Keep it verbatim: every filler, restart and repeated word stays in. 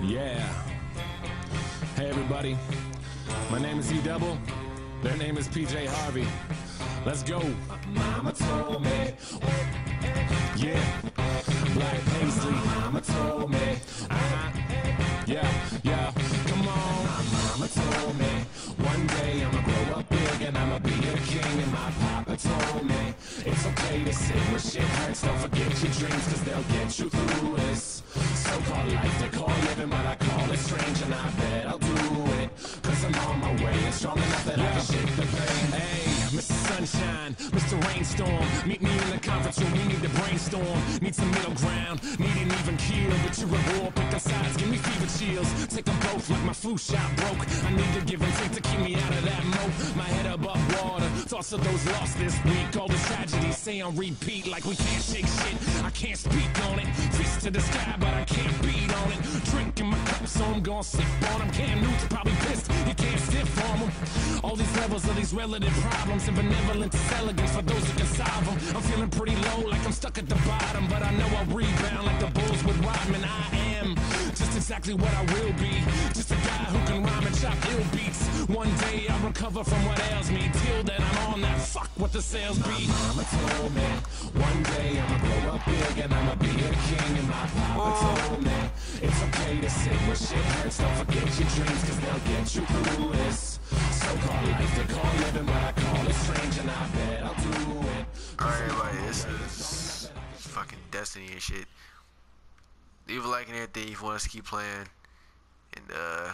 Yeah. Hey everybody, my name is Edouble. Their name is P J Harvey. Let's go. Mama told me. Yeah. Black Paisley. Mama told me. Uh-huh. Yeah, yeah. Come on. My mama told me one day I'ma grow up big and I'ma be a king. And my papa told me it's okay to sit where shit hurts. Don't forget your dreams, cause they'll get you through this so-called life they call living, but I call it strange. And I bet I'll do it, cause I'm on my way and strong enough that yeah. I can shake the pain. Hey, Mister Sunshine, Mister Rainstorm, meet me in the conference room, we need to brainstorm. Need some middle ground, need an even keel. But you're a war, pick up sides, give me fever chills. Take them both like my flu shot broke. I need to give and take to keep me out of that moat. My head above water, thoughts of those lost this week. All this tragedy, say on repeat like we can't shake shit. I can't speak on it, fist to the sky, but I can't beat on it. Drinking my cup, so I'm gon' sip on him. Cam Newton's probably pissed, you can't stiff on him. All these levels of these relative problems and benevolence is elegance for those who can solve them. I'm feeling pretty low, like I'm stuck at the bottom, but I know I'll rebound like the Bulls with Rodman. I am just exactly what I will be, just a guy who can rhyme and chop ill beats. One day I'll recover from what ails me. Till then I'm on that fuck what the sales beat. My mama told me one day I'ma grow up big and I'ma be a king. And my papa told me it's okay to sit where shit hurts. Don't forget your dreams, cause they'll get you through this so-called life they call living, but I call it strange. And I bet I'll do it. Alright everybody, this is fucking Destiny and shit. Leave a like and everything if you want us to keep playing. And uh